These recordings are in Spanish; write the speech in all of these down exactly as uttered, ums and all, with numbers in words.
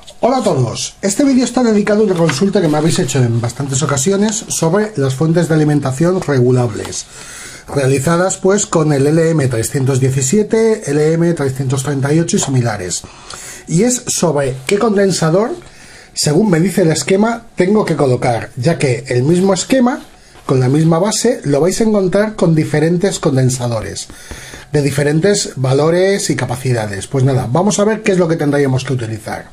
Hola a todos, este vídeo está dedicado a una consulta que me habéis hecho en bastantes ocasiones sobre las fuentes de alimentación regulables, realizadas pues con el L M trescientos diecisiete, L M trescientos treinta y ocho y similares. Y es sobre qué condensador, según me dice el esquema, tengo que colocar, ya que el mismo esquema, con la misma base, lo vais a encontrar con diferentes condensadores, de diferentes valores y capacidades. Pues nada, vamos a ver qué es lo que tendríamos que utilizar.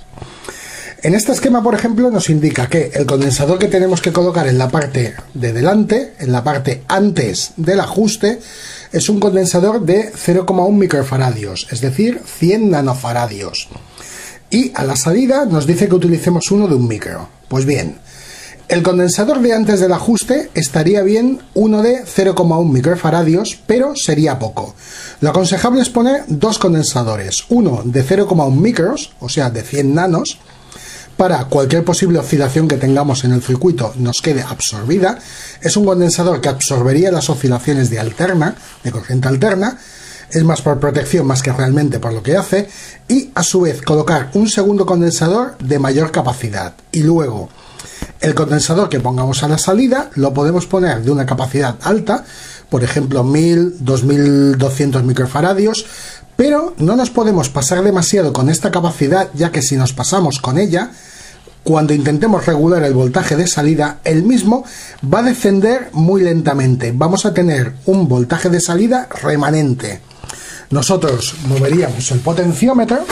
En este esquema, por ejemplo, nos indica que el condensador que tenemos que colocar en la parte de delante, en la parte antes del ajuste, es un condensador de cero coma uno microfaradios, es decir, cien nanofaradios. Y a la salida nos dice que utilicemos uno de un micro. Pues bien, el condensador de antes del ajuste estaría bien uno de cero coma uno microfaradios, pero sería poco. Lo aconsejable es poner dos condensadores, uno de cero coma uno micros, o sea, de cien nanos, para cualquier posible oscilación que tengamos en el circuito nos quede absorbida. Es un condensador que absorbería las oscilaciones de alterna, de corriente alterna, es más por protección más que realmente por lo que hace, y a su vez colocar un segundo condensador de mayor capacidad. Y luego el condensador que pongamos a la salida lo podemos poner de una capacidad alta, por ejemplo mil, dos mil doscientos microfaradios, pero no nos podemos pasar demasiado con esta capacidad, ya que si nos pasamos con ella, cuando intentemos regular el voltaje de salida, el mismo va a descender muy lentamente. Vamos a tener un voltaje de salida remanente. Nosotros moveríamos el potenciómetro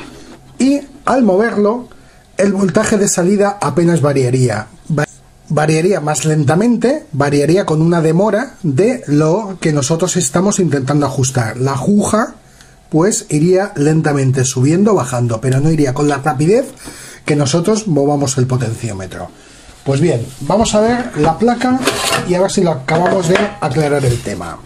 y al moverlo, el voltaje de salida apenas variaría. Variaría más lentamente, variaría con una demora de lo que nosotros estamos intentando ajustar. La aguja pues iría lentamente subiendo, bajando, pero no iría con la rapidez que nosotros movamos el potenciómetro. Pues bien, vamos a ver la placa y a ver si lo acabamos de aclarar el tema.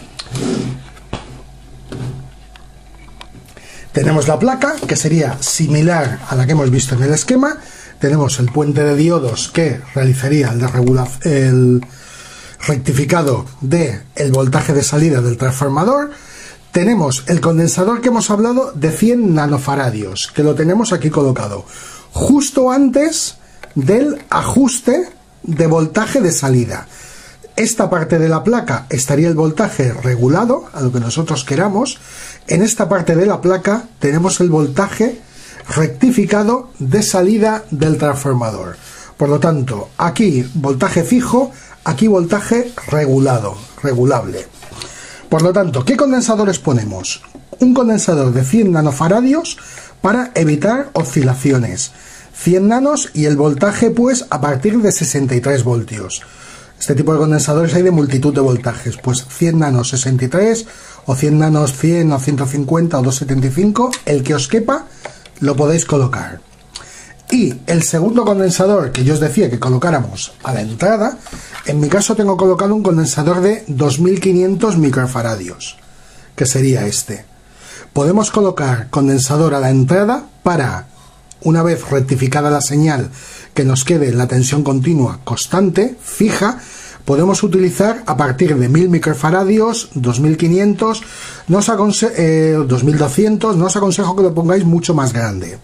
Tenemos la placa, que sería similar a la que hemos visto en el esquema. Tenemos el puente de diodos que realizaría el, de el rectificado del voltaje de salida del transformador. Tenemos el condensador que hemos hablado de cien nanofaradios, que lo tenemos aquí colocado, justo antes del ajuste de voltaje de salida. Esta parte de la placa estaría el voltaje regulado, a lo que nosotros queramos. En esta parte de la placa tenemos el voltaje rectificado de salida del transformador. Por lo tanto, aquí voltaje fijo, aquí voltaje regulado, regulable. Por lo tanto, ¿qué condensadores ponemos? Un condensador de cien nanofaradios para evitar oscilaciones. cien nanos y el voltaje pues a partir de sesenta y tres voltios. Este tipo de condensadores hay de multitud de voltajes, pues cien nanos sesenta y tres, o cien nanos cien, o ciento cincuenta, o doscientos setenta y cinco, el que os quepa lo podéis colocar. Y el segundo condensador que yo os decía que colocáramos a la entrada, en mi caso tengo colocado un condensador de dos mil quinientos microfaradios, que sería este. Podemos colocar condensador a la entrada para, una vez rectificada la señal, que nos quede la tensión continua constante, fija. Podemos utilizar a partir de mil microfaradios, dos mil quinientos, no os eh, dos mil doscientos, no os aconsejo que lo pongáis mucho más grande.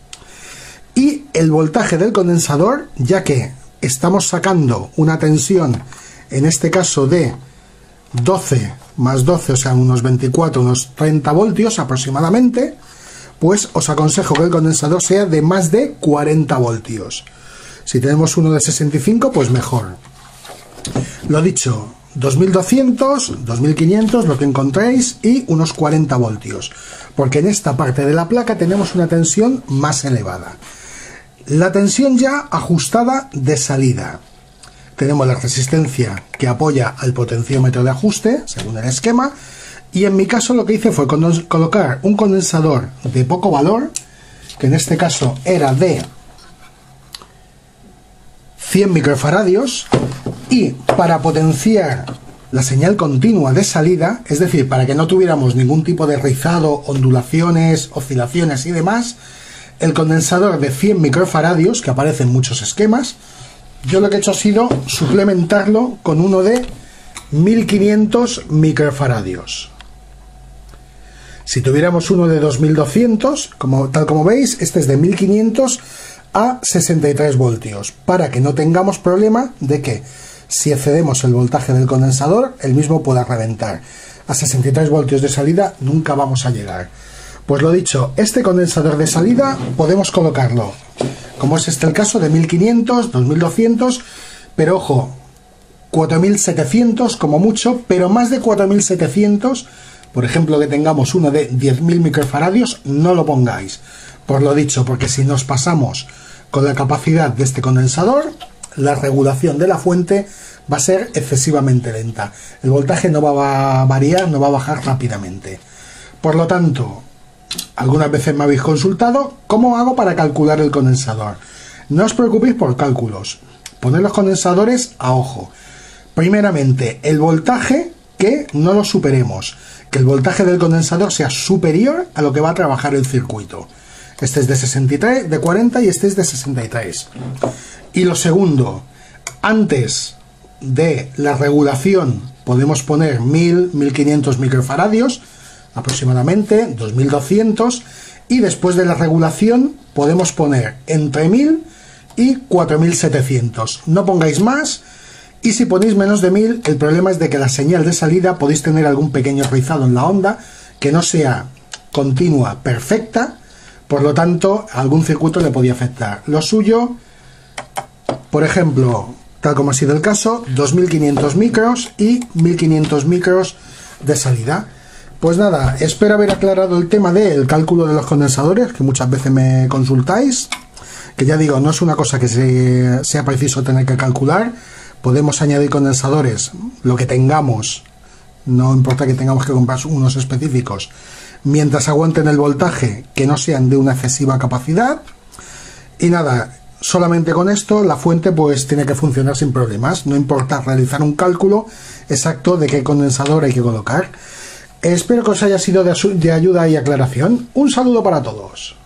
Y el voltaje del condensador, ya que estamos sacando una tensión, en este caso de doce más doce, o sea, unos veinticuatro, unos treinta voltios aproximadamente, pues os aconsejo que el condensador sea de más de cuarenta voltios. Si tenemos uno de sesenta y cinco, pues mejor. Lo dicho, dos mil doscientos, dos mil quinientos, lo que encontréis, y unos cuarenta voltios, porque en esta parte de la placa tenemos una tensión más elevada. La tensión ya ajustada de salida. Tenemos la resistencia que apoya al potenciómetro de ajuste, según el esquema, y en mi caso lo que hice fue colocar un condensador de poco valor, que en este caso era de cien microfaradios, y para potenciar la señal continua de salida, es decir, para que no tuviéramos ningún tipo de rizado, ondulaciones, oscilaciones y demás, el condensador de cien microfaradios, que aparece en muchos esquemas, yo lo que he hecho ha sido suplementarlo con uno de mil quinientos microfaradios. Si tuviéramos uno de dos mil doscientos, como, tal como veis, este es de mil quinientos a sesenta y tres voltios, para que no tengamos problema de que si excedemos el voltaje del condensador, el mismo pueda reventar. A sesenta y tres voltios de salida nunca vamos a llegar. Pues lo dicho, este condensador de salida podemos colocarlo, como es este el caso, de mil quinientos, dos mil doscientos, pero ojo, cuatro mil setecientos como mucho, pero más de cuatro mil setecientos, por ejemplo que tengamos uno de diez mil microfaradios, no lo pongáis. Por lo dicho, porque si nos pasamos con la capacidad de este condensador, la regulación de la fuente va a ser excesivamente lenta. El voltaje no va a variar, no va a bajar rápidamente. Por lo tanto, algunas veces me habéis consultado cómo hago para calcular el condensador. No os preocupéis por cálculos. Poned los condensadores a ojo. Primeramente, el voltaje, que no lo superemos. Que el voltaje del condensador sea superior a lo que va a trabajar el circuito. Este es de sesenta y tres, de cuarenta y este es de sesenta y tres. Y lo segundo, antes de la regulación podemos poner mil, mil quinientos microfaradios aproximadamente, dos mil doscientos, y después de la regulación podemos poner entre mil y cuatro mil setecientos. No pongáis más, y si ponéis menos de mil, el problema es de que la señal de salida podéis tener algún pequeño rizado en la onda que no sea continua, perfecta. Por lo tanto, algún circuito le podía afectar. Lo suyo, por ejemplo, tal como ha sido el caso, dos mil quinientos micros y mil quinientos micros de salida. Pues nada, espero haber aclarado el tema del cálculo de los condensadores, que muchas veces me consultáis. Que ya digo, no es una cosa que se, sea preciso tener que calcular. Podemos añadir condensadores, lo que tengamos, no importa que tengamos que comprar unos específicos, mientras aguanten el voltaje, que no sean de una excesiva capacidad. Y nada, solamente con esto la fuente pues tiene que funcionar sin problemas. No importa realizar un cálculo exacto de qué condensador hay que colocar. Espero que os haya sido de, de ayuda y aclaración. Un saludo para todos.